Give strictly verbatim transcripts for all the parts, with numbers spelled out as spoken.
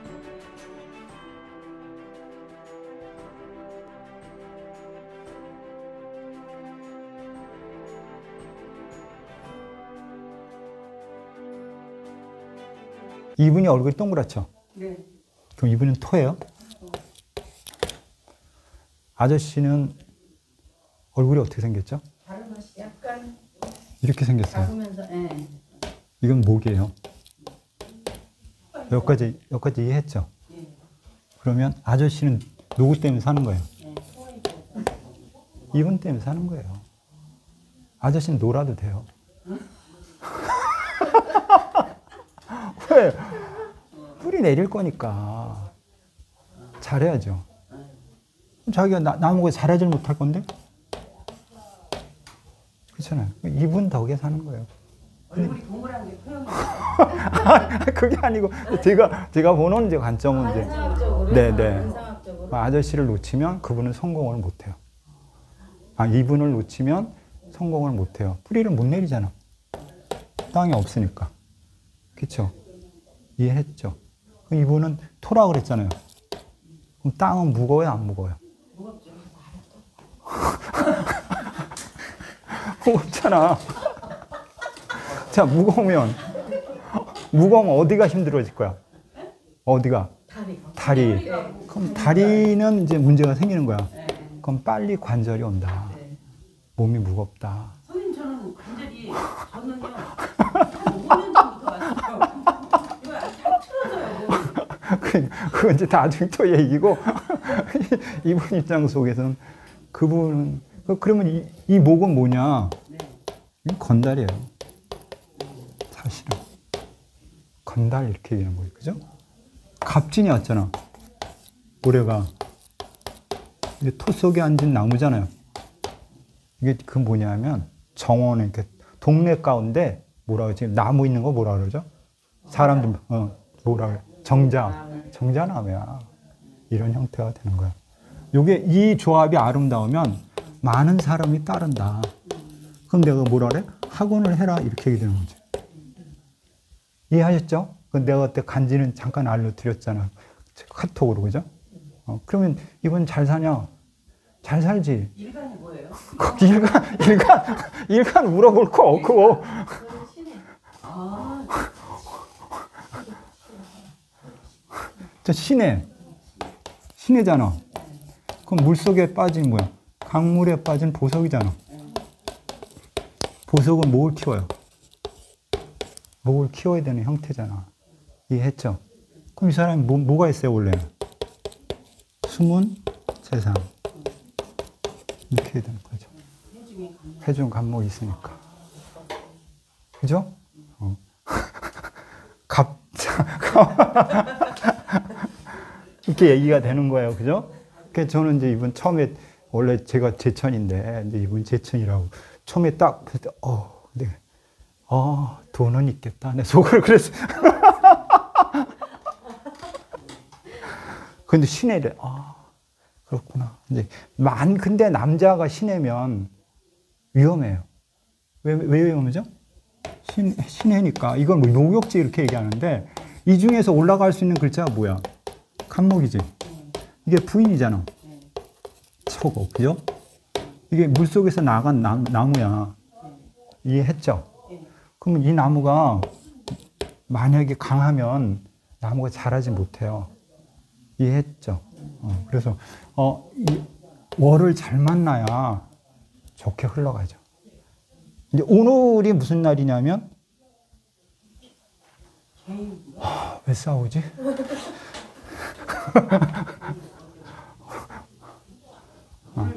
이분이 얼굴이 동그랗죠? 네. 그럼 이분은 토예요? 아저씨는 얼굴이 어떻게 생겼죠? 다른 것이 약간 이렇게 생겼어요. 작으면서, 예. 이건 목이에요. 여기까지, 여기까지 이해했죠? 예. 그러면 아저씨는 누구 때문에 사는 거예요? 예. 이분 때문에 사는 거예요. 아저씨는 놀아도 돼요. 왜? 뿌리 내릴 거니까 잘해야죠. 자기가 나, 나보고 잘하지 못할 건데? 그렇잖아요. 이분 덕에 사는 거예요. 얼굴이 동그란 게 표현이 그게 아니고 제가 제가 보는 이제 관점은 이제 관상학적으로 네네 관상학적으로 아저씨를 놓치면 그분은 성공을 못해요. 아 이분을 놓치면 성공을 못해요. 뿌리를 못 내리잖아. 땅이 없으니까. 그렇죠? 이해했죠? 그럼 이분은 토라 그랬잖아요. 그럼 땅은 무거워요, 안 무거워요? 무겁죠. 무겁잖아. 자, 무거우면 무거우면 어디가 힘들어질 거야? 어디가? 다리. 다리. 그럼 다리는 이제 문제가 생기는 거야. 그럼 빨리 관절이 온다. 몸이 무겁다. 선생님 저는 관절이 저는요 한 오 년 전부터 왔어요. 이거 다 틀어져요. 그건 이제 나중에 또 얘기고 이분 입장 속에서는 그분은 그러면 이, 이 목은 뭐냐? 이건 건달이에요. 사실은 건달 이렇게 얘기하는 거예요, 그죠? 갑진이 왔잖아. 올해가 이게 토 속에 앉은 나무잖아요. 이게 그 뭐냐면 정원에 이렇게 동네 가운데 뭐라 그러지? 나무 있는 거 뭐라 그러죠? 사람들 어 뭐라 그래? 정자 정자나무야. 이런 형태가 되는 거야. 요게 이 조합이 아름다우면 많은 사람이 따른다. 그럼 내가 뭐라 그래? 학원을 해라 이렇게 얘기되는 거지. 이해하셨죠? 내가 그때 간지는 잠깐 알려드렸잖아. 카톡으로 그죠? 어, 그러면 이분 잘 사냐? 잘 살지. 일간이 뭐예요? 일간 일간 일간 물어볼 거 없고. 아. 저 신해. 신해잖아. 그럼 물 속에 빠진 뭐야? 강물에 빠진 보석이잖아. 보석은 목을 키워요. 목을 키워야 되는 형태잖아. 이해했죠? 그럼 이 사람이 뭐, 뭐가 있어요, 원래? 숨은 세상. 이렇게 해야 되는 거죠. 회중 간목이 있으니까. 그죠? 어. 갑, 이렇게 얘기가 되는 거예요. 그죠? 그래서 저는 이제 이분 처음에, 원래 제가 제천인데, 이제 이분 제천이라고. 처음에 딱, 어, 근데, 어, 돈은 있겠다. 내 속으로 그랬어. 근데 신해래. 아, 그렇구나. 이제, 만, 근데 남자가 신해면 위험해요. 왜, 왜 위험하죠? 신, 신해니까. 이건 뭐 노격지 이렇게 얘기하는데, 이 중에서 올라갈 수 있는 글자가 뭐야? 간목이지. 이게 부인이잖아. 서고, 그죠? 이게 물속에서 나간 나무, 나무야. 이해했죠? 그러면 이 나무가 만약에 강하면 나무가 자라지 못해요. 이해했죠? 어, 그래서 어, 이 월을 잘 만나야 좋게 흘러가죠. 이제 오늘이 무슨 날이냐면 하, 왜 싸우지? 어.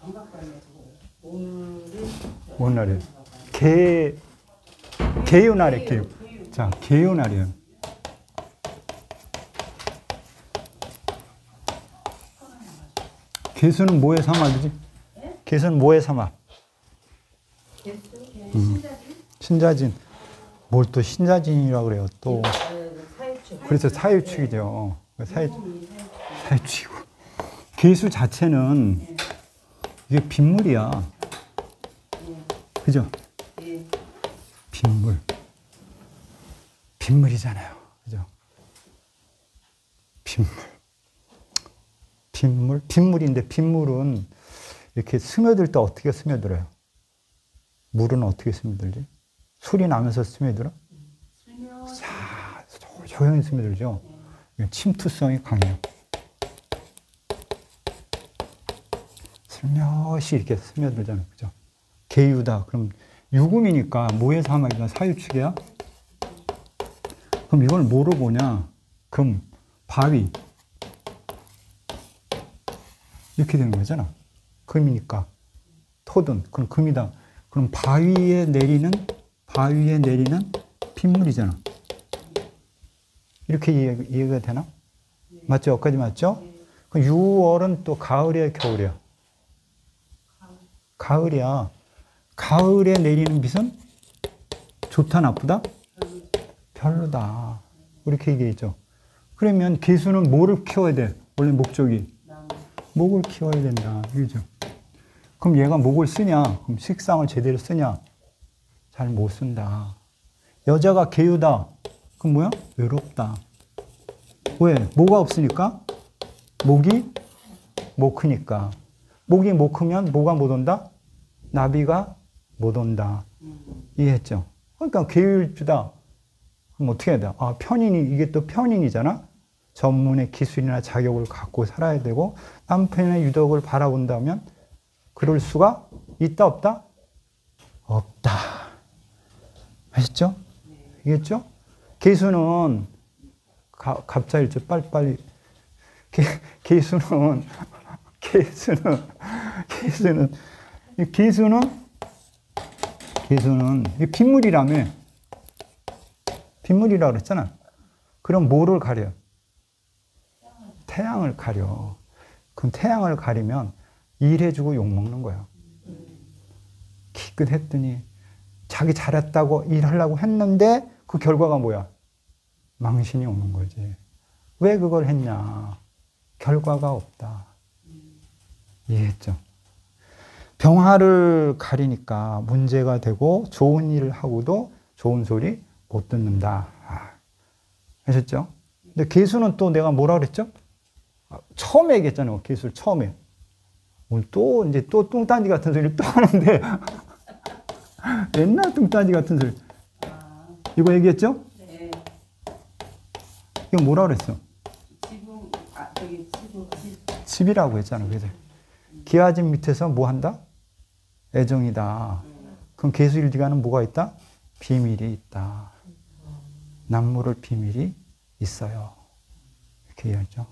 뭔 날이에요? 개, 개요 날이에요, 개요. 자, 개요 날이에요. 개수는 뭐의 삼합이지? 개수는 뭐의 삼합? 음. 신자진. 뭘 또 신자진이라고 그래요, 또. 그래서 사유축이죠. 사유, 사유축이고. 개수 자체는 이게 빗물이야. 그죠? 빗물. 빗물이잖아요. 그죠? 빗물. 빗물? 빗물인데 빗물은 이렇게 스며들 때 어떻게 스며들어요? 물은 어떻게 스며들지? 소리 나면서 스며들어? 자, 조용히 스며들죠? 침투성이 강해요. 슬며시 이렇게 스며들잖아요. 그죠? 계유다. 그럼 유금이니까 모의 사막이가 사유축이야? 그럼 이걸 뭐로 보냐? 금, 바위. 이렇게 되는 거잖아. 금이니까. 토든. 그럼 금이다. 그럼 바위에 내리는, 바위에 내리는 빗물이잖아. 이렇게 이해, 이해가 되나? 네. 맞죠? 여기까지 맞죠? 네. 그럼 유월은 또 가을이야, 겨울이야? 가을. 가을이야. 가을에 내리는 빛은 좋다, 나쁘다? 별로다. 이렇게 얘기했죠. 그러면 개수는 뭐를 키워야 돼? 원래 목적이. 목을 키워야 된다. 그죠? 그럼 얘가 목을 쓰냐? 그럼 식상을 제대로 쓰냐? 잘 못 쓴다. 여자가 개유다. 그럼 뭐야? 외롭다. 왜? 뭐가 없으니까? 목이 못 크니까. 목이 못 크면 뭐가 못 온다? 나비가 못 온다. 이해했죠? 그러니까 개유일주다. 그럼 어떻게 해야 돼? 아, 편인이, 이게 또 편인이잖아? 전문의 기술이나 자격을 갖고 살아야 되고, 남편의 유덕을 바라본다면, 그럴 수가 있다, 없다? 없다. 아셨죠? 알겠죠? 개수는, 가, 갑자일주 빨리빨리. 개, 개수는, 개수는, 개수는, 이 개수는, 개수는, 이 빗물이라며. 빗물이라고 그랬잖아. 그럼 뭐를 가려? 태양을 가려. 그럼 태양을 가리면 일해주고 욕먹는 거야. 기껏 했더니 자기 잘했다고 일하려고 했는데 그 결과가 뭐야? 망신이 오는 거지. 왜 그걸 했냐? 결과가 없다. 이해했죠? 병화를 가리니까 문제가 되고 좋은 일을 하고도 좋은 소리 못 듣는다. 아, 아셨죠? 근데 개수는 또 내가 뭐라 그랬죠? 처음에 얘기했잖아요. 개수를 처음에. 오늘 또 이제 또 뚱딴지 같은 소리를 또 하는데 옛날 뚱딴지 같은 소리. 이거 얘기했죠? 네. 이거 뭐라 그랬어? 지붕, 아, 저기 지붕, 집. 집이라고 했잖아. 그래서 기와집 밑에서 뭐 한다? 애정이다. 그럼 개수일지가는 뭐가 있다? 비밀이 있다. 남모를 비밀이 있어요. 이렇게 이해하죠.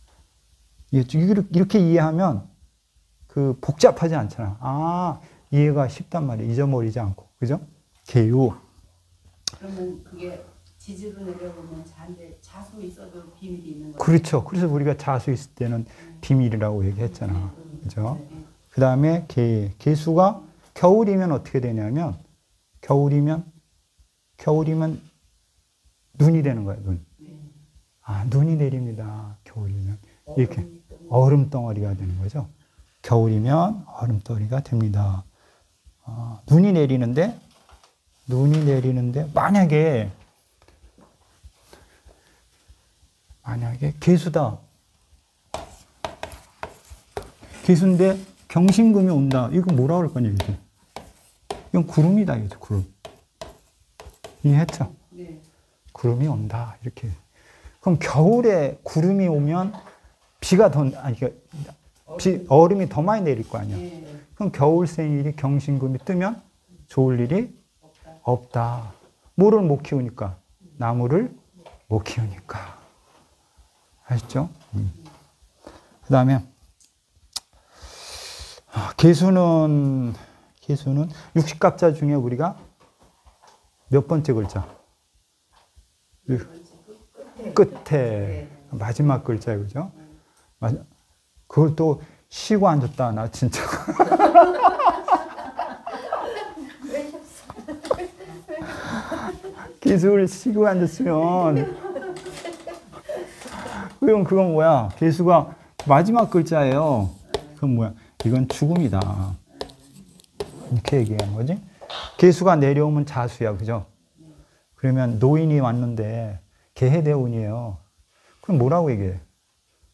이렇게 이해하면 그 복잡하지 않잖아. 아, 이해가 쉽단 말이야. 잊어버리지 않고. 그죠? 개유. 그러면 그게 지지로 내려보면 자인데 자수 있어도 비밀이 있는 거죠? 그렇죠. 그래서 우리가 자수 있을 때는 음. 비밀이라고 얘기했잖아. 음. 그죠? 음. 그 다음에 개. 개수가 겨울이면 어떻게 되냐면 겨울이면 겨울이면 눈이 되는 거야. 눈. 음. 아, 눈이 내립니다. 겨울이면. 이렇게 얼음 덩어리가 되는 거죠. 겨울이면 얼음 덩어리가 됩니다. 어, 눈이 내리는데, 눈이 내리는데, 만약에, 만약에 개수다. 개수인데 경신금이 온다. 이거 뭐라 그럴 거냐, 이게. 이건 구름이다, 이거죠, 구름. 이해했죠? 네. 구름이 온다, 이렇게. 그럼 겨울에 구름이 오면 비가 더, 아니, 비, 얼음이 더 많이 내릴 거 아니야. 네. 그럼 겨울 생일이 경신금이 뜨면 좋을 일이 없다. 없다. 뭐를 못 키우니까? 나무를 못 키우니까. 아시죠? 음. 그 다음에, 개수는, 개수는 육십갑자 중에 우리가 몇 번째 글자? 끝에. 마지막 글자예요, 그죠? 그걸 또 쉬고 앉았다, 나 진짜. 개수를 쉬고 앉았으면, 그럼 그건 뭐야? 개수가 마지막 글자예요. 그건 뭐야? 이건 죽음이다. 이렇게 얘기하는 거지? 개수가 내려오면 자수야, 그죠? 그러면 노인이 왔는데, 개해대운이에요. 그럼 뭐라고 얘기해?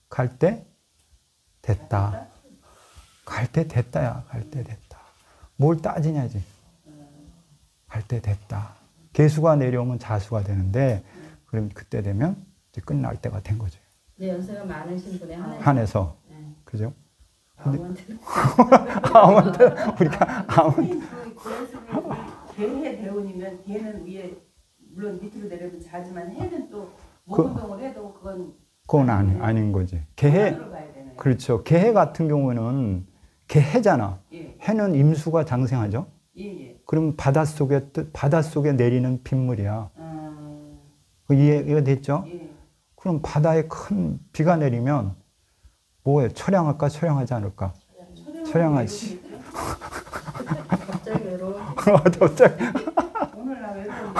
갈 때 됐다. 갈 때 됐다야. 갈 때 됐다. 뭘 따지냐지. 갈 때 됐다. 개수가 내려오면 자수가 되는데 그럼 그때 되면 이제 끝날 때가 된 거죠. 네, 연세가 많으신 분에 한해서. 한해서. 네. 그죠? 아무한테는 아무한테 우리가 아무한테 그 개해 대운이면 개는 위에 물론 밑으로 내려면 자지만 해는 또 그- 목운동을 해도 그건 그건 아니, 아닌 거지. 개해 안으로 가야 되는. 그렇죠. 개해 같은 경우는 개해잖아. 예, 해는 임수가 장생하죠. 예, 예. 그럼 바닷속에 뜨- 바닷속에 내리는 빗물이야. 음, 그 이해 이해 됐죠? 예. 그럼 바다에 큰 비가 내리면 뭐해? 처량할까? 처량하지 않을까? 처량하지. 갑자기 외로워. 갑자기 오늘 나 외로워.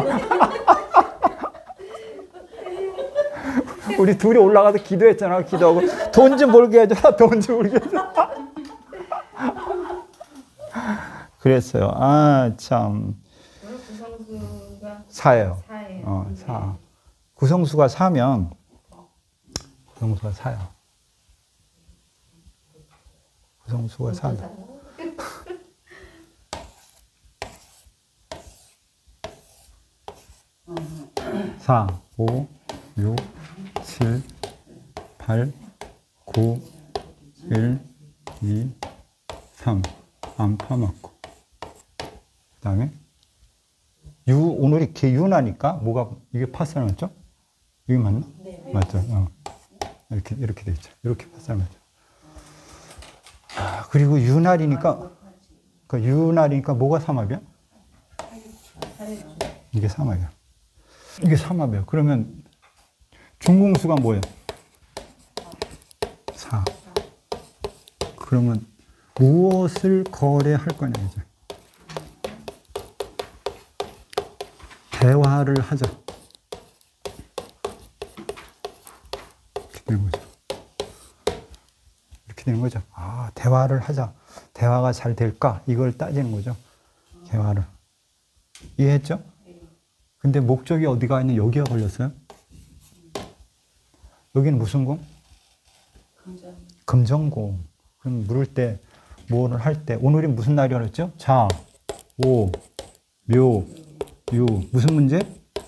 우리 둘이 올라가서 기도했잖아. 기도하고 돈 좀 벌게 해줘라. 돈 좀 벌게 해줘라. 그랬어요. 아 참. 오늘 구성수가 사예요. 사예요. 어, 사. 구성수가 사면 구성수가 사요. 구성수가 사다. 사, 오, 육, 칠, 팔, 구, 일, 이, 삼. 안파 맞고. 그 다음에 유, 오늘이 개유나니까 뭐가 이게 파살 맞죠? 이게 맞나? 네. 맞죠. 어. 이렇게 이렇게 돼 있죠. 이렇게 파살 맞죠. 아, 그리고 유날이니까 그 유날이니까 뭐가 삼합이야? 이게 삼합이야. 이게 삼합이야. 그러면 중궁수가 뭐예요? 사. 그러면 무엇을 거래할 거냐 이제. 대화를 하자. 이렇게 되는 거죠. 이렇게 되는 거죠. 아, 대화를 하자. 대화가 잘 될까? 이걸 따지는 거죠. 대화를. 이해했죠? 근데 목적이 어디가 있는 여기가 걸렸어요? 여기는 무슨 공? 금전. 금전공. 그럼 물을 때, 뭐를 할 때, 오늘이 무슨 날이라 그랬죠? 자, 오, 묘, 유. 무슨 문제?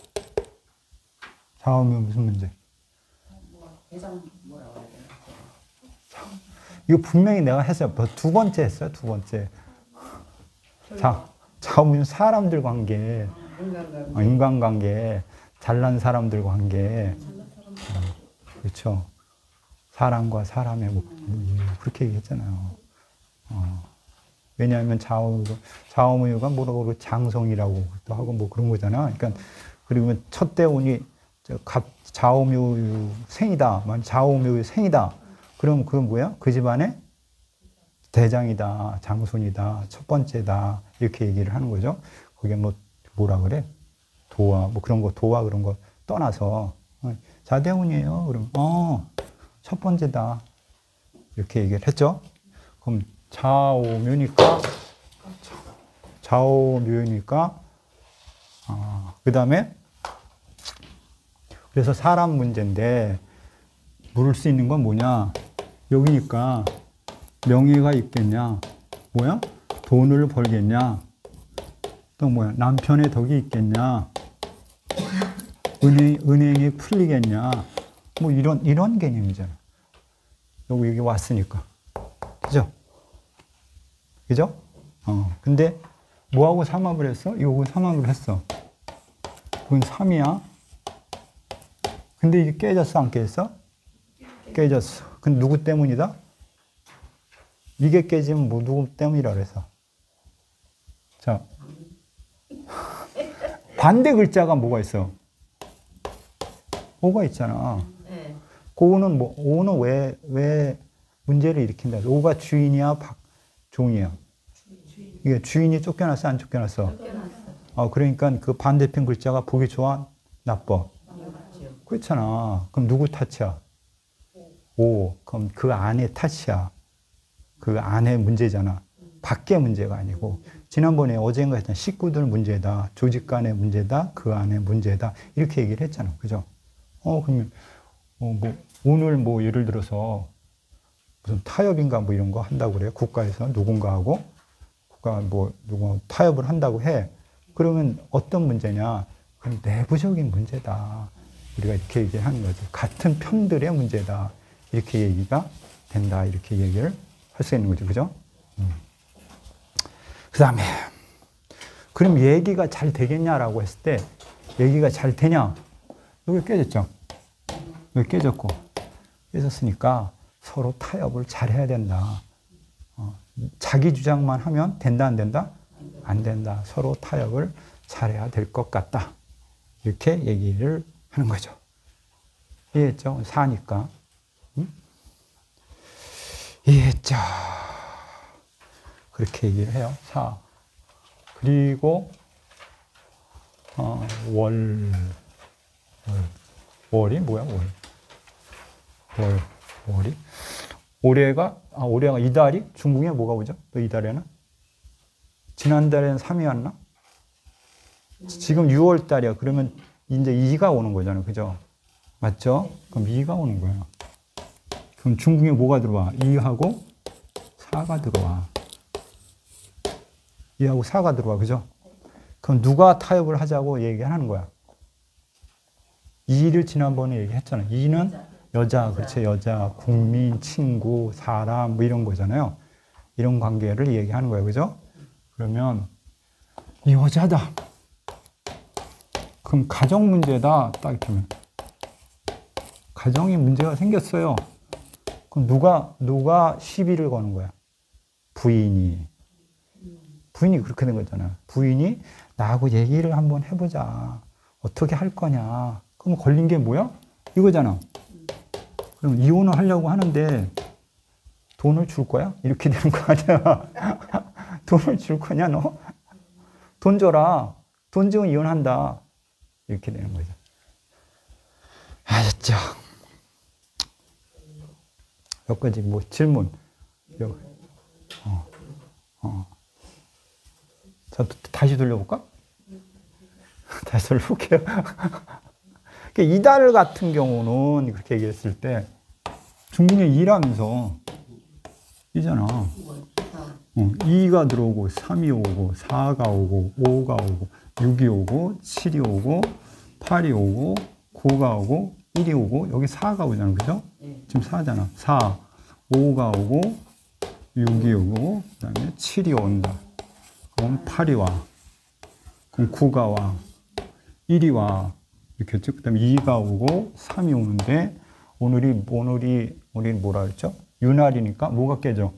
자오묘 무슨 문제? 대장 뭐라고 해야 되나? 이거 분명히 내가 했어요. 두 번째 했어요, 두 번째. 자, 자오묘 사람들 관계, 인간관계. 어, 인간관계, 잘난 사람들 관계. 어, 그렇죠. 사람과 사람의 목, 그렇게 얘기했잖아요. 어. 왜냐하면 좌우, 좌우무유가 뭐라고 장성이라고 또 하고 뭐 그런 거잖아. 그러니까, 그리고 첫 대운이 좌우무유 생이다. 좌우무유 생이다. 그럼 그건 뭐야? 그 집안의 대장이다. 장손이다. 첫 번째다. 이렇게 얘기를 하는 거죠. 그게 뭐, 뭐라 그래? 도화, 뭐 그런 거, 도화 그런 거 떠나서. 자대운이에요. 그럼, 어, 첫 번째다. 이렇게 얘기를 했죠. 그럼 좌오묘니까, 좌오묘니까, 아, 그 다음에, 그래서 사람 문제인데, 물을 수 있는 건 뭐냐? 여기니까, 명예가 있겠냐? 뭐야? 돈을 벌겠냐? 또 뭐야? 남편의 덕이 있겠냐? 은행, 은행이 풀리겠냐? 뭐 이런, 이런 개념이잖아. 여기, 여기 왔으니까. 그죠? 그죠? 어. 근데, 뭐하고 삼합을 했어? 이거 삼합을 했어. 그건 삼이야. 근데 이게 깨졌어? 안 깨졌어? 깨졌어. 그건 누구 때문이다? 이게 깨지면 뭐 누구 때문이라 그래서. 자. 반대 글자가 뭐가 있어? 오가 있잖아. 네. 오는 뭐, 오는 왜, 왜 문제를 일으킨다? 오가 주인이야, 박, 종이야? 이게 주인이 쫓겨났어, 안 쫓겨났어? 쫓겨났어. 어, 그러니까 그 반대편 글자가 보기 좋아, 나빠? 맞죠. 그렇잖아. 그럼 누구 탓이야? 오. 그럼 그 안에 탓이야. 그 안에 문제잖아. 밖에 문제가 아니고. 지난번에 어젠가 했잖아. 식구들 문제다. 조직 간의 문제다. 그 안에 문제다. 이렇게 얘기를 했잖아. 그죠? 어, 그러면 어, 뭐 오늘 뭐 예를 들어서 무슨 타협인가 뭐 이런 거 한다고 그래요. 국가에서 누군가하고 국가 뭐 누구 타협을 한다고 해. 그러면 어떤 문제냐? 그건 내부적인 문제다. 우리가 이렇게 얘기하는 거죠. 같은 편들의 문제다. 이렇게 얘기가 된다. 이렇게 얘기를 할 수 있는 거죠. 그죠? 음. 그 다음에 그럼 얘기가 잘 되겠냐라고 했을 때 얘기가 잘 되냐? 여기 깨졌죠? 여기 깨졌고 깨졌으니까 서로 타협을 잘 해야 된다. 어, 자기 주장만 하면 된다 안 된다? 안 된다. 서로 타협을 잘해야 될 것 같다. 이렇게 얘기를 하는 거죠. 이해했죠? 사니까. 응? 이해했죠? 그렇게 얘기를 해요. 사. 그리고 어, 월, 월. 월이 뭐야? 월. 월. 월이? 올해가, 아, 올해가 이달이? 중국에 뭐가 오죠? 또 이달에는? 지난달에는 삼이었나? 지금 유월 달이야. 그러면 이제 이가 오는 거잖아요. 그죠? 맞죠? 그럼 이가 오는 거야. 그럼 중국에 뭐가 들어와? 이하고 사가 들어와. 이하고 사가 들어와. 그죠? 그럼 누가 타협을 하자고 얘기하는 거야? 이를 지난번에 얘기했잖아. 이는 여자, 그렇지. 여자, 국민, 친구, 사람, 뭐 이런 거잖아요. 이런 관계를 얘기하는 거예요. 그죠? 그러면, 이 여자다. 그럼 가정 문제다. 딱 이렇게 하면. 가정에 문제가 생겼어요. 그럼 누가, 누가 시비를 거는 거야? 부인이. 부인이 그렇게 된 거잖아. 부인이 나하고 얘기를 한번 해보자. 어떻게 할 거냐. 그럼 걸린 게 뭐야? 이거잖아. 그럼 이혼을 하려고 하는데 돈을 줄 거야? 이렇게 되는 거 아니야? 돈을 줄 거냐 너? 돈 줘라. 돈 주면 이혼한다. 이렇게 되는 거죠. 아셨죠? 몇 가지 뭐 질문. 어, 어. 자, 다시 돌려볼까? 다시 돌려볼게요. 이달 같은 경우는 그렇게 얘기했을 때 중국에 이라면서 이잖아. 어, 이가 들어오고 삼이 오고 사가 오고 오가 오고 육이 오고 칠이 오고 팔이 오고 구가 오고 일이 오고 여기 사가 오잖아. 그죠? 지금 사잖아. 사, 오가 오고 육이 오고 그 다음에 칠이 온다. 그럼 팔이 와. 그럼 구가 와. 일이 와. 이렇게 했죠. 그 다음에 이가 오고 삼이 오는데 오늘이 오늘이 오늘이 뭐라 그랬죠? 유날이니까 뭐가 깨져?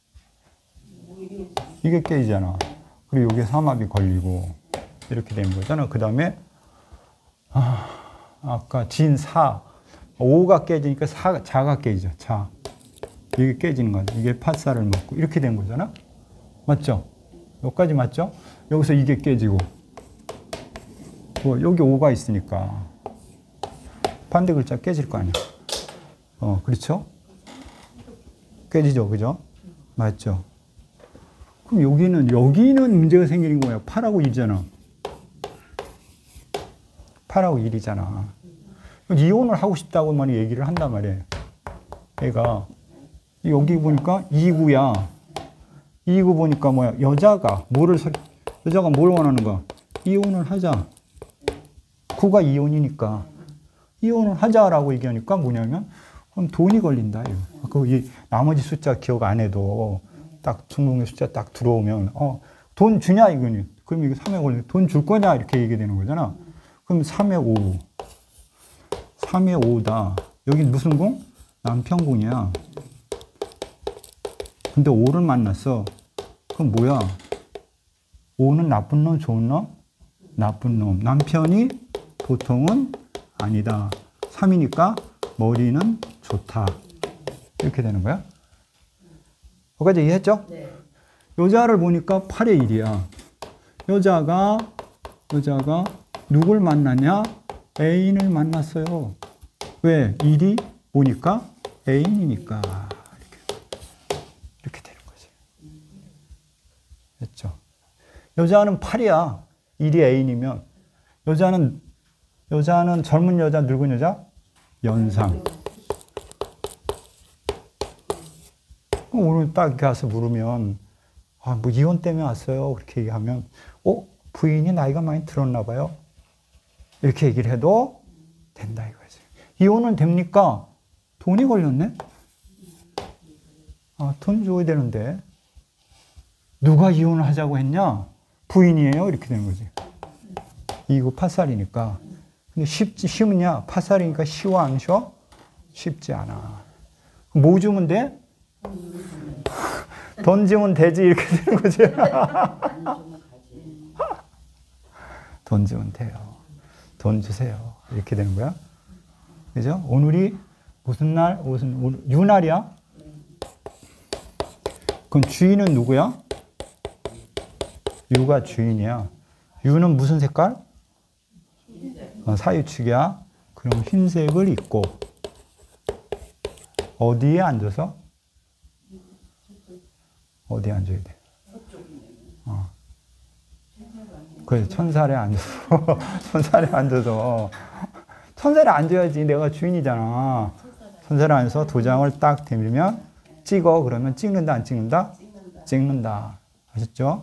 이게 깨지잖아. 그리고 여기에 삼합이 걸리고 이렇게 되는 거잖아. 그 다음에 아, 아까 진 사 오가 깨지니까 사, 자가 깨지죠. 자 이게 깨지는 거죠. 이게 팥살을 먹고 이렇게 된 거잖아. 맞죠? 여기까지 맞죠? 여기서 이게 깨지고 뭐 여기 오가 있으니까 반대 글자 깨질 거 아니야. 어, 그렇죠? 깨지죠, 그죠? 맞죠? 그럼 여기는 여기는 문제가 생기는 거야. 팔하고 일이잖아. 팔하고 일이잖아. 이혼을 하고 싶다고만 얘기를 한단 말이에요. 얘가 여기 보니까 이구야. 이구 보니까 뭐야? 여자가 뭐를 여자가 뭘 원하는 거야? 이혼을 하자. 구가 이혼이니까 이혼을 하자라고 얘기하니까 뭐냐면 그럼 돈이 걸린다. 아까 이 나머지 숫자 기억 안 해도 딱 중국의 숫자 딱 들어오면 어, 돈 주냐 이거니. 그럼 이거 삼에 걸려. 돈 줄 거냐 이렇게 얘기되는 거잖아. 그럼 삼에 오. 삼에 오다. 여기 무슨 공? 남편공이야. 근데 오를 만났어. 그럼 뭐야? 오는 나쁜 놈, 좋은 놈? 나쁜 놈. 남편이 보통은 아니다. 삼이니까 머리는 좋다. 이렇게 되는 거야. 거기까지 이해했죠? 네. 여자를 보니까 팔의 일이야. 여자가, 여자가 누굴 만나냐? 애인을 만났어요. 왜? 일이 보니까 애인이니까. 이렇게, 이렇게 되는 거지. 됐죠? 여자는 팔이야. 일이 애인이면. 여자는, 여자는 젊은 여자, 늙은 여자? 연상. 오늘 딱 이렇게 와서 물으면, 아, 뭐 이혼 때문에 왔어요. 그렇게 얘기하면, 어? 부인이 나이가 많이 들었나 봐요. 이렇게 얘기를 해도 된다 이거지. 이혼은 됩니까? 돈이 걸렸네? 아, 돈 줘야 되는데. 누가 이혼을 하자고 했냐? 부인이에요. 이렇게 되는 거지. 이거 팥살이니까. 근데 쉽지, 쉬우냐? 팥살이니까 쉬워, 안 쉬워? 쉽지 않아. 뭐 주면 돼? 돈 주면 되지. 이렇게 되는 거지. 돈 주면 돼요. 돈 주세요. 이렇게 되는 거야. 그죠? 오늘이 무슨 날? 무슨, 오늘, 유날이야? 그럼 주인은 누구야? 유가 주인이야. 유는 무슨 색깔? 어, 사유축이야. 그럼 흰색을 입고 어디에 앉아서? 어디에 앉아야 돼? 어. 그래, 천살에 앉아서. 천살에 앉아서. 천살에 앉아야지. 내가 주인이잖아. 천살에 앉아서 도장을 딱 대밀면 찍어. 그러면 찍는다, 안 찍는다? 찍는다. 아셨죠?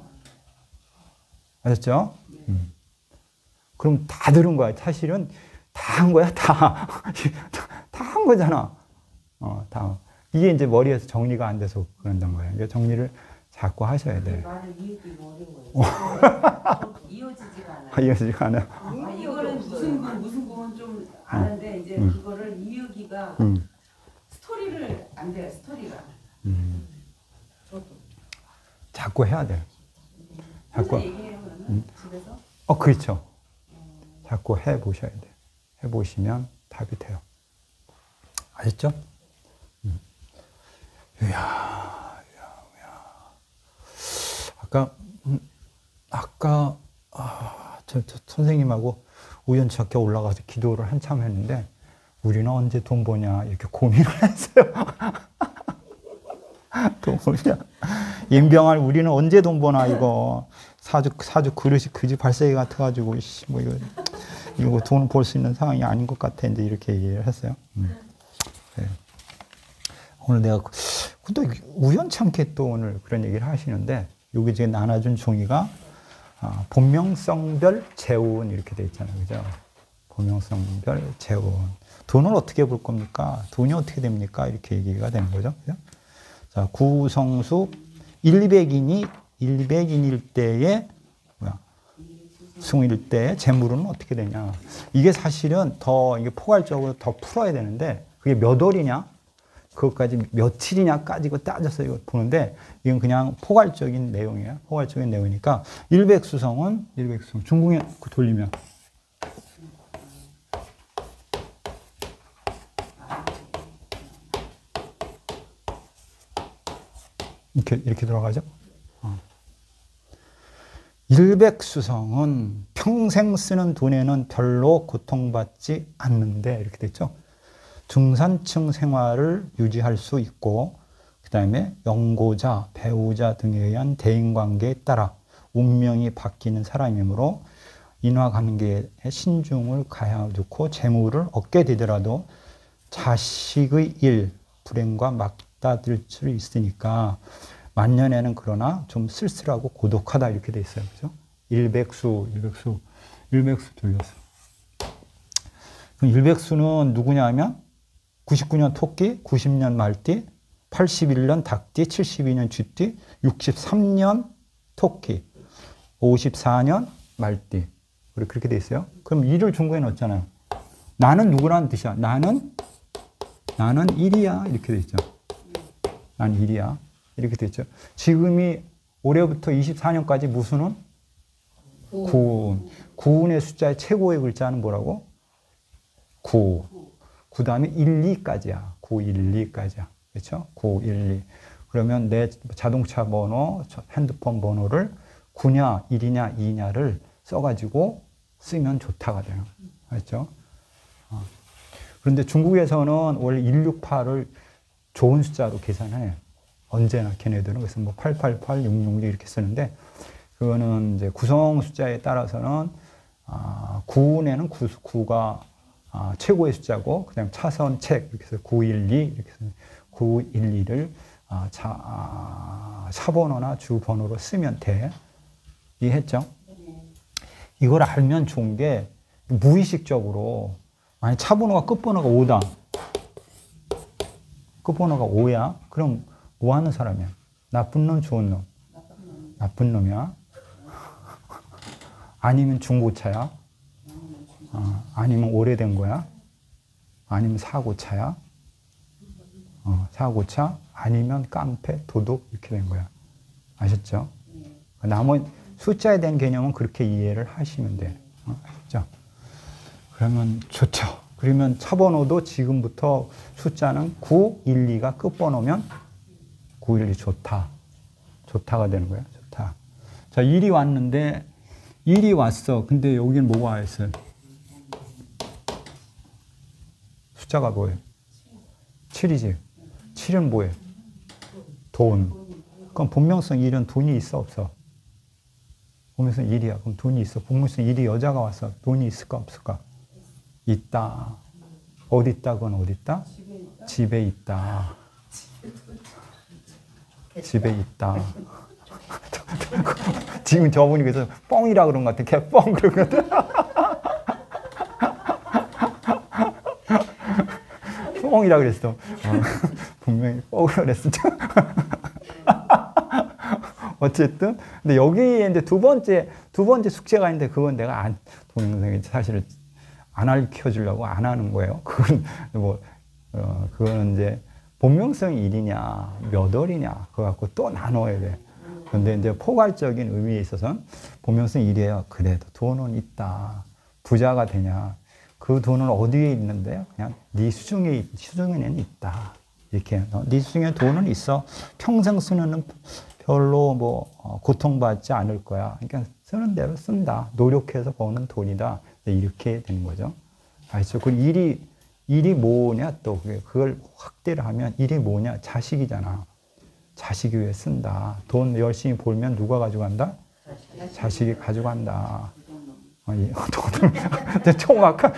아셨죠? 음. 그럼 다 들은 거야. 사실은 다 한 거야, 다. 다 한 거잖아. 어, 다. 이게 이제 머리에서 정리가 안 돼서 그런단 거예요. 그러니까 정리를 자꾸 하셔야 돼. 말을 이어지기 어려운 거예요. 이어지지가 않아요. 아, 이어지지가 않아요. 아, 이거는 무슨 구, 무슨 구는 좀 아는데, 이제 음. 그거를 이어기가 음. 스토리를 안 돼요, 스토리가. 음. 저도. 자꾸 해야 돼. 자꾸. 혼자 얘기해요, 그러면? 음. 집에서? 어, 그렇죠. 자꾸 해 보셔야 돼. 해 보시면 답이 돼요. 아셨죠? 음. 이야, 이야, 이야. 아까, 음, 아까, 아, 저, 저 선생님하고 우연찮게 올라가서 기도를 한참 했는데, 우리는 언제 돈 버냐, 이렇게 고민을 했어요. 돈 버냐. 임병할 우리는 언제 돈 버나, 이거. 사주, 사주 그릇이 그지 발세기 같아가지고, 씨, 뭐, 이거, 이거 돈 벌 수 있는 상황이 아닌 것 같아. 이제 이렇게 얘기를 했어요. 음. 네. 오늘 내가, 근데 우연찮게 또 오늘 그런 얘기를 하시는데, 여기 지금 나눠준 종이가, 아, 본명성별 재운 이렇게 돼 있잖아요. 그죠? 본명성별 재운. 돈을 어떻게 벌 겁니까? 돈이 어떻게 됩니까? 이렇게 얘기가 되는 거죠. 그죠? 자, 구성수 일백인이 일백인일 때에 뭐야? 승일 때의 재물은 어떻게 되냐? 이게 사실은 더 이게 포괄적으로 더 풀어야 되는데 그게 몇 월이냐? 그것까지 며칠이냐까지 이거 따져서 이거 보는데 이건 그냥 포괄적인 내용이에요. 포괄적인 내용이니까 일백수성은 일백수성 중국에 돌리면 이렇게 이렇게 들어가죠. 어. 일백수성은 평생 쓰는 돈에는 별로 고통받지 않는데 이렇게 됐죠. 중산층 생활을 유지할 수 있고 그 다음에 연고자, 배우자 등에 의한 대인관계에 따라 운명이 바뀌는 사람이므로 인과관계에 신중을 가해놓고 재물을 얻게 되더라도 자식의 일, 불행과 맞닥뜨릴 수 있으니까 만년에는 그러나 좀 쓸쓸하고 고독하다 이렇게 돼 있어요. 그죠? 일백수, 일백수, 일백수 돌렸어. 그럼 일백수는 누구냐 하면 구십구 년 토끼, 구십 년 말띠, 팔십일 년 닭띠, 칠십이 년 쥐띠, 육십삼 년 토끼, 오십사 년 말띠. 그렇게 돼 있어요. 그럼 일을 중국에 넣었잖아요. 나는 누구라는 뜻이야? 나는, 나는 일이야. 이렇게 돼 있죠. 난 일이야. 이렇게 돼 있죠. 지금이 올해부터 이십사 년까지 무수는? 구운. 구운의 숫자의 최고의 글자는 뭐라고? 구. 그 다음에 일, 이까지야. 구, 일, 이까지야. 그렇죠? 구, 일, 이. 그러면 내 자동차 번호, 핸드폰 번호를 구냐, 일이냐, 이냐를 써가지고 쓰면 좋다가 돼요. 알죠? 어. 그런데 중국에서는 원래 일백육십팔을 좋은 숫자로 계산해. 언제나 걔네들은. 그래서 뭐 팔팔팔, 육육육 이렇게 쓰는데, 그거는 이제 구성 숫자에 따라서는, 아, 구운에는 구, 구가 아, 최고의 숫자고, 그냥 차선책, 이렇게 해서 구백십이, 이렇게 해서 구백십이를 아, 차, 아, 차번호나 주번호로 쓰면 돼. 이해했죠? 이걸 알면 좋은 게, 무의식적으로, 만약 차번호가 끝번호가 오다. 끝번호가 오야? 그럼 뭐 하는 사람이야? 나쁜 놈, 좋은 놈? 나쁜 놈이야. 아니면 중고차야. 어, 아니면 오래된 거야. 아니면 사고차야. 어, 사고차. 아니면 깡패, 도둑 이렇게 된 거야. 아셨죠? 나머지 숫자에 대한 개념은 그렇게 이해를 하시면 돼. 어, 아셨죠? 그러면 좋죠. 그러면 차번호도 지금부터 숫자는 구백십이가 끝번호면 구백십이 좋다. 좋다가 되는 거야. 좋다. 자, 일이 왔는데 일이 왔어. 근데 여기는 뭐가 와 있어요? 숫자가 뭐예요? 칠이지. 칠은 뭐예요? 돈. 그럼 본명성 일은 돈이 있어 없어? 본명성 일이야. 그럼 돈이 있어. 본명성 일이 여자가 왔어. 돈이 있을까 없을까? 있다. 어디 있다? 그건 어디 있다? 집에 있다. 집에 있다. 지금 저분이 그래서 뻥이라 그런 것 같아. 걔 뻥 그런 것 같아. 뻥이라 그랬어. 어, 분명히 뻥이라 그랬어. 어쨌든, 근데 여기에 이제 두 번째, 두 번째 숙제가 있는데 그건 내가 안, 동영상에 사실 안 알려주려고 안 하는 거예요. 그건 뭐, 어, 그거는 이제 본명성 일이냐, 몇 월이냐, 그거 갖고 또 나눠야 돼. 근데 이제 포괄적인 의미에 있어서는 본명성 일이에요. 그래도 돈은 있다. 부자가 되냐. 그 돈은 어디에 있는데? 그냥 네 수중에, 수중에는 있다. 이렇게. 네 수중에 돈은 있어. 평생 쓰는 별로 뭐 고통받지 않을 거야. 그러니까 쓰는 대로 쓴다. 노력해서 버는 돈이다. 이렇게 되는 거죠. 아시죠? 그 일이, 일이 뭐냐 또. 그걸 확대를 하면 일이 뭐냐? 자식이잖아. 자식이 왜 쓴다. 돈 열심히 벌면 누가 가져간다? 자식이 가져간다. 아니, 돈, 총각가.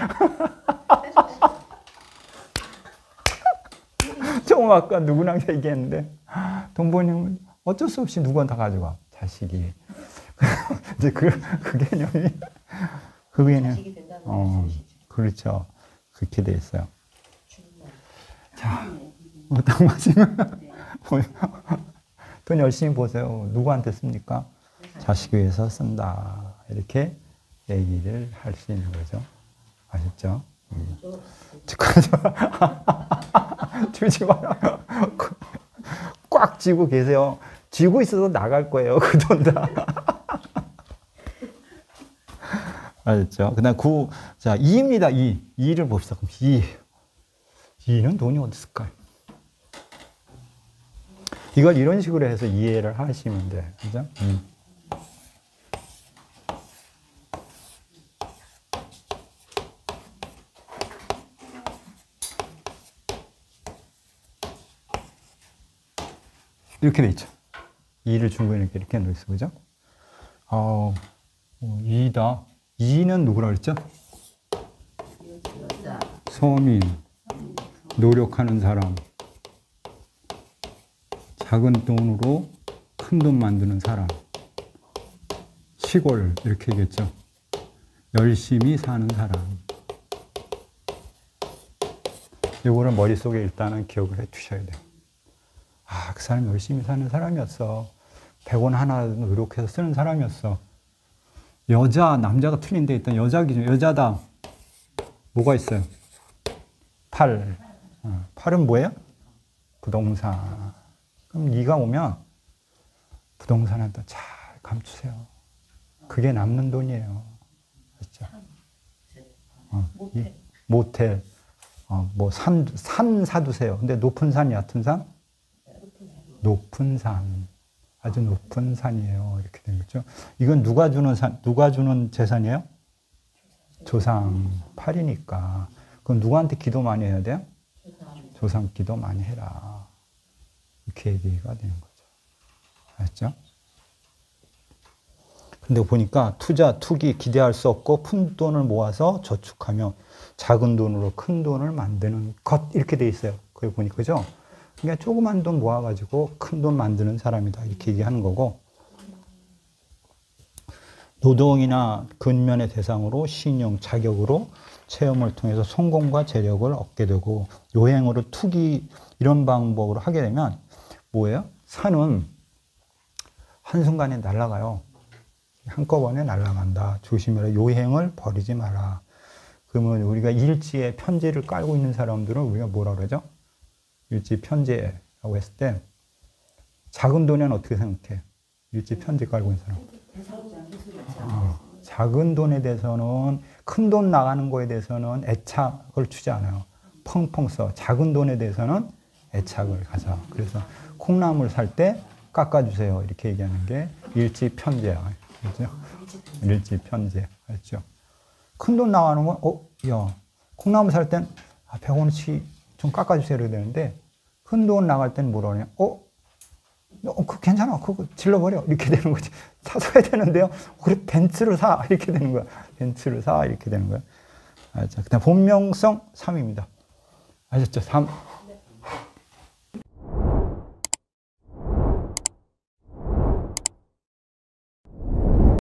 총각가 누구랑 얘기했는데, 돈 버는 어쩔 수 없이 누군 다 가져가. 자식이. 이제 그, 그 개념이, 그 개념. 어, 그렇죠. 그렇게 돼 있어요. 자, 뭐 딱 맞으면, 돈 열심히 보세요. 누구한테 씁니까? 자식 위해서 쓴다. 이렇게 얘기를 할 수 있는 거죠. 아셨죠? 음. 주지 마라. 꽉 쥐고 계세요. 쥐고 있어서 나갈 거예요. 그 돈 다. 아셨죠? 그 다음 구, 자, 이입니다. 이. 이를 봅시다. 그럼 이. 이는 돈이 어디 있을까요? 이걸 이런 식으로 해서 이해를 하시면 돼. 그죠? 음. 이렇게 돼 있죠. 이를 중간에 이렇게, 이렇게 놓여 있어. 그죠? 어, 이다. 이는 누구라 그랬죠? 서민, 노력하는 사람, 작은 돈으로 큰 돈 만드는 사람, 시골 이렇게 얘기했죠. 열심히 사는 사람. 이거를 머릿속에 일단은 기억을 해 두셔야 돼요. 아, 그 사람이 열심히 사는 사람이었어. 백 원 하나 노력해서 쓰는 사람이었어. 여자, 남자가 틀린 데 있다. 여자 기준, 여자다. 뭐가 있어요? 팔. 어, 팔은 뭐예요? 부동산. 그럼 네가 오면 부동산한테 잘 감추세요. 그게 남는 돈이에요. 그렇죠? 어, 모텔. 이, 모텔. 어, 뭐 산, 산 사두세요. 근데 높은 산, 얕은 산? 높은 산. 아주 높은 산이에요. 이렇게 된 거죠. 이건 누가 주는 산, 누가 주는 재산이에요? 조상. 팔이니까. 그럼 누구한테 기도 많이 해야 돼요? 조상 기도 많이 해라. 이렇게 얘기가 되는 거죠. 알았죠? 근데 보니까 투자, 투기 기대할 수 없고 푼 돈을 모아서 저축하며 작은 돈으로 큰 돈을 만드는 것 이렇게 돼 있어요. 거기 보니까 그죠? 그러니까 조그만 돈 모아가지고 큰 돈 만드는 사람이다 이렇게 얘기하는 거고 노동이나 근면의 대상으로 신용, 자격으로 체험을 통해서 성공과 재력을 얻게 되고 요행으로 투기 이런 방법으로 하게 되면 뭐예요? 산은 한순간에 날아가요. 한꺼번에 날아간다. 조심해라. 요행을 버리지 마라. 그러면 우리가 일지에 편제를 깔고 있는 사람들은 우리가 뭐라 그러죠? 일지 편제라고 했을 때 작은 돈에는 어떻게 생각해? 일지 편제 깔고 있는 사람. 어, 작은 돈에 대해서는 큰 돈 나가는 거에 대해서는 애착을 주지 않아요. 펑펑 써. 작은 돈에 대해서는 애착을 가져. 그래서 콩나물 살 때 깎아주세요. 이렇게 얘기하는 게 일지 편제야. 그렇죠? 일지 편제. 알죠? 큰 돈 나가는 건, 어, 야, 콩나물 살 땐 아, 백 원어치 좀 깎아주세요. 이래야 되는데, 큰 돈 나갈 땐 뭐라 그러냐? 어, 어, 그 괜찮아. 그거 질러버려. 이렇게 되는 거지. 사서야 되는데요. 그래, 벤츠를 사. 이렇게 되는 거야. 벤츠를 사. 이렇게 되는 거야. 알죠? 그 다음, 본명성 삼입니다. 아셨죠? 삼.